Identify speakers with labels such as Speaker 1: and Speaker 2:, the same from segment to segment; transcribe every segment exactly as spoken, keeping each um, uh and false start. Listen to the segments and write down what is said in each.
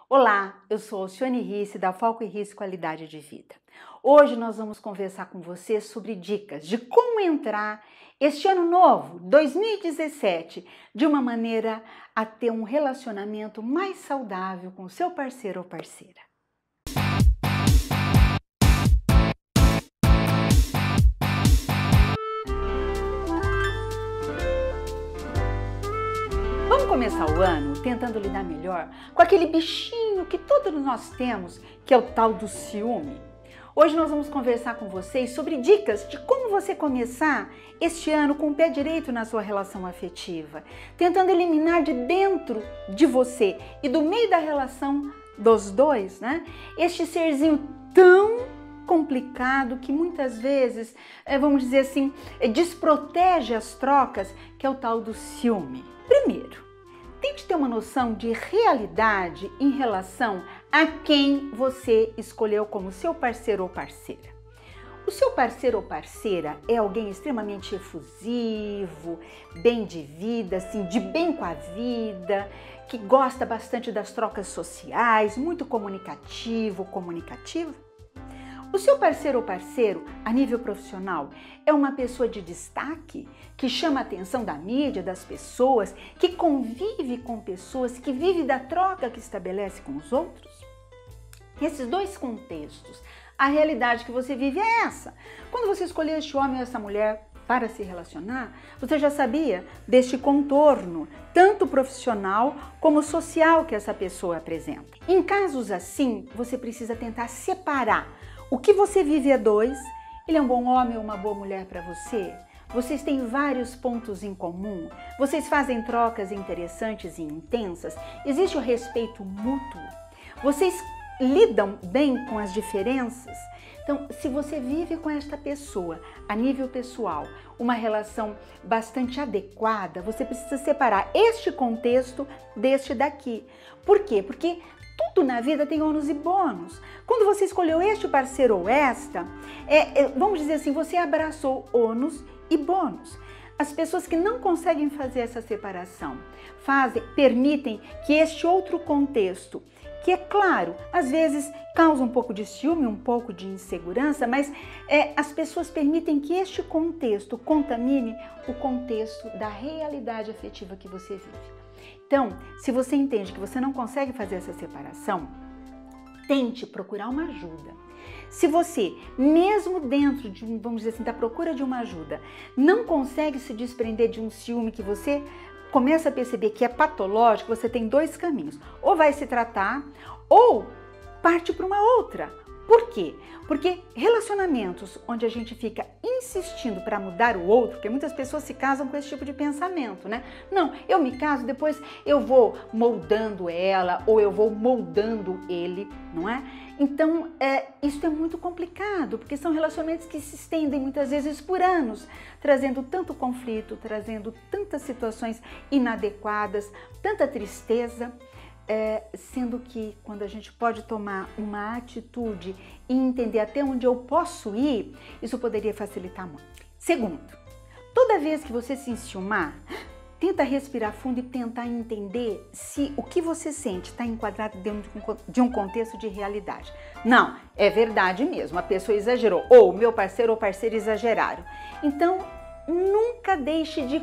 Speaker 1: Olá, eu sou Alcione Risse da Falco e Risse Qualidade de Vida. Hoje nós vamos conversar com você sobre dicas de como entrar este ano novo, dois mil e dezessete, de uma maneira a ter um relacionamento mais saudável com o seu parceiro ou parceira. Vamos começar o ano tentando lidar melhor com aquele bichinho que todos nós temos, que é o tal do ciúme. Hoje nós vamos conversar com vocês sobre dicas de como você começar este ano com o pé direito na sua relação afetiva, tentando eliminar de dentro de você e do meio da relação dos dois, né? Este serzinho tão complicado que muitas vezes, vamos dizer assim, desprotege as trocas, que é o tal do ciúme. Primeiro, tente ter uma noção de realidade em relação a quem você escolheu como seu parceiro ou parceira. O seu parceiro ou parceira é alguém extremamente efusivo, bem de vida, assim, de bem com a vida, que gosta bastante das trocas sociais, muito comunicativo, comunicativa? O seu parceiro ou parceiro, a nível profissional, é uma pessoa de destaque, que chama a atenção da mídia, das pessoas, que convive com pessoas, que vive da troca que estabelece com os outros? Nesses dois contextos, a realidade que você vive é essa. Quando você escolheu este homem ou essa mulher para se relacionar, você já sabia deste contorno, tanto profissional como social, que essa pessoa apresenta. Em casos assim, você precisa tentar separar o que você vive a dois. Ele é um bom homem ou uma boa mulher para você? Vocês têm vários pontos em comum? Vocês fazem trocas interessantes e intensas? Existe o respeito mútuo? Vocês lidam bem com as diferenças? Então, se você vive com esta pessoa a nível pessoal, uma relação bastante adequada, você precisa separar este contexto deste daqui. Por quê? Porque tudo na vida tem ônus e bônus. Quando você escolheu este parceiro ou esta, é, é, vamos dizer assim, você abraçou ônus e bônus. As pessoas que não conseguem fazer essa separação, fazem, permitem que este outro contexto, que é claro, às vezes causa um pouco de ciúme, um pouco de insegurança, mas é, as pessoas permitem que este contexto contamine o contexto da realidade afetiva que você vive. Então, se você entende que você não consegue fazer essa separação, tente procurar uma ajuda. Se você, mesmo dentro de, vamos dizer assim, da procura de uma ajuda, não consegue se desprender de um ciúme que você começa a perceber que é patológico, você tem dois caminhos. Ou vai se tratar, ou parte para uma outra. Por quê? Porque relacionamentos onde a gente fica insistindo para mudar o outro, porque muitas pessoas se casam com esse tipo de pensamento, né? Não, eu me caso, depois eu vou moldando ela ou eu vou moldando ele, não é? Então, é, isso é muito complicado, porque são relacionamentos que se estendem muitas vezes por anos, trazendo tanto conflito, trazendo tantas situações inadequadas, tanta tristeza. É, sendo que quando a gente pode tomar uma atitude e entender até onde eu posso ir, isso poderia facilitar muito. Segundo, toda vez que você se enciumar, tenta respirar fundo e tentar entender se o que você sente está enquadrado dentro de um contexto de realidade. Não, é verdade mesmo, a pessoa exagerou, ou meu parceiro ou parceira exageraram. Então, nunca deixe de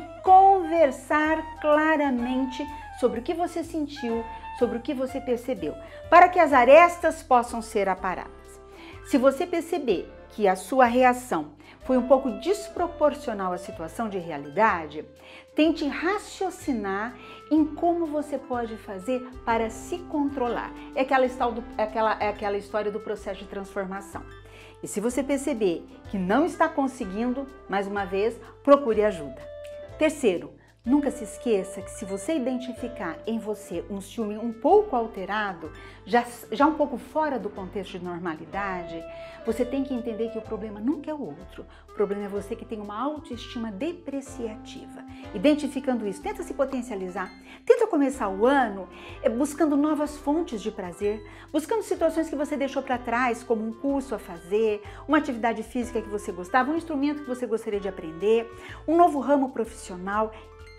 Speaker 1: conversar claramente sobre o que você sentiu, sobre o que você percebeu, para que as arestas possam ser aparadas. Se você perceber que a sua reação foi um pouco desproporcional à situação de realidade, tente raciocinar em como você pode fazer para se controlar. É aquela, é aquela, é aquela história do processo de transformação. E se você perceber que não está conseguindo, mais uma vez, procure ajuda. Terceiro, nunca se esqueça que se você identificar em você um ciúme um pouco alterado, já, já um pouco fora do contexto de normalidade, você tem que entender que o problema nunca é o outro. O problema é você que tem uma autoestima depreciativa. Identificando isso, tenta se potencializar, tenta começar o ano buscando novas fontes de prazer, buscando situações que você deixou para trás, como um curso a fazer, uma atividade física que você gostava, um instrumento que você gostaria de aprender, um novo ramo profissional.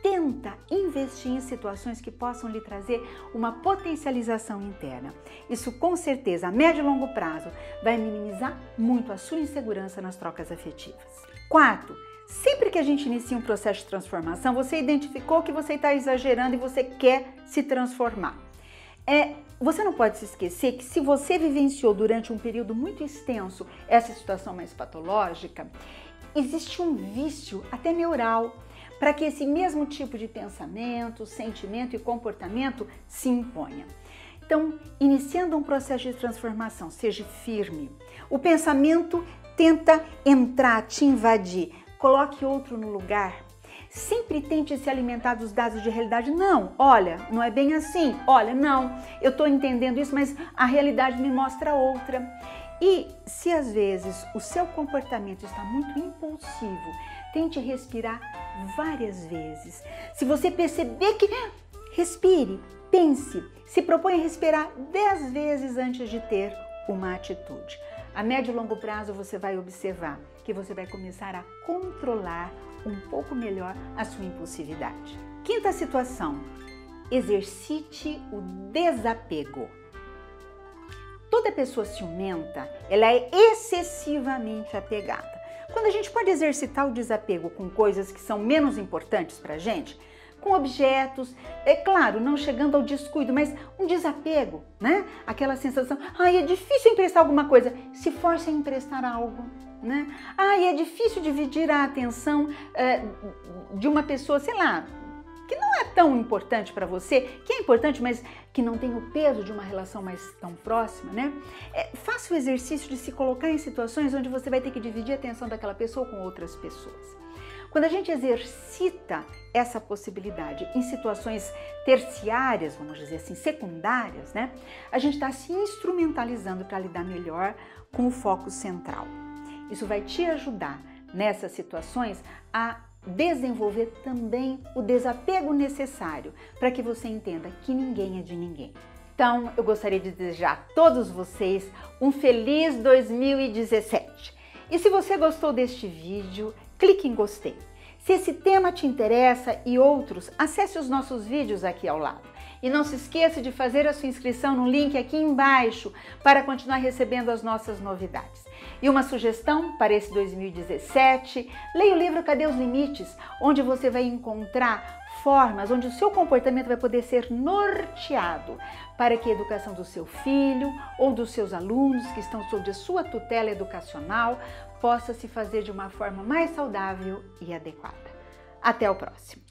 Speaker 1: tenta investir em situações que possam lhe trazer uma potencialização interna. Isso com certeza, a médio e longo prazo, vai minimizar muito a sua insegurança nas trocas afetivas. Quarto, sempre que a gente inicia um processo de transformação, você identificou que você está exagerando e você quer se transformar. É, você não pode se esquecer que se você vivenciou durante um período muito extenso essa situação mais patológica, existe um vício até neural para que esse mesmo tipo de pensamento, sentimento e comportamento se imponha. Então, iniciando um processo de transformação, seja firme. O pensamento tenta entrar, te invadir, coloque outro no lugar. Sempre tente se alimentar dos dados de realidade. Não, olha, não é bem assim. Olha, não, eu estou entendendo isso, mas a realidade me mostra outra. E se às vezes o seu comportamento está muito impulsivo, tente respirar várias vezes. Se você perceber que... Respire, pense, se propõe a respirar dez vezes antes de ter uma atitude. A médio e longo prazo você vai observar que você vai começar a controlar um pouco melhor a sua impulsividade. Quinta situação, exercite o desapego. Toda pessoa ciumenta, ela é excessivamente apegada. Quando a gente pode exercitar o desapego com coisas que são menos importantes para a gente, com objetos, é claro, não chegando ao descuido, mas um desapego, né? Aquela sensação, ai, é difícil emprestar alguma coisa, se force a emprestar algo, né? Ai, é difícil dividir a atenção é, de uma pessoa, sei lá, que não é tão importante para você, que é importante, mas que não tem o peso de uma relação mais tão próxima, né? É, faça o exercício de se colocar em situações onde você vai ter que dividir a atenção daquela pessoa com outras pessoas. Quando a gente exercita essa possibilidade em situações terciárias, vamos dizer assim, secundárias, né? A gente está se instrumentalizando para lidar melhor com o foco central. Isso vai te ajudar nessas situações a desenvolver também o desapego necessário para que você entenda que ninguém é de ninguém. Então, eu gostaria de desejar a todos vocês um feliz dois mil e dezessete. E se você gostou deste vídeo, clique em gostei. Se esse tema te interessa e outros, acesse os nossos vídeos aqui ao lado. E não se esqueça de fazer a sua inscrição no link aqui embaixo para continuar recebendo as nossas novidades. E uma sugestão para esse dois mil e dezessete, leia o livro Cadê os Limites?, onde você vai encontrar formas, onde o seu comportamento vai poder ser norteado para que a educação do seu filho ou dos seus alunos que estão sob a sua tutela educacional possa se fazer de uma forma mais saudável e adequada. Até o próximo!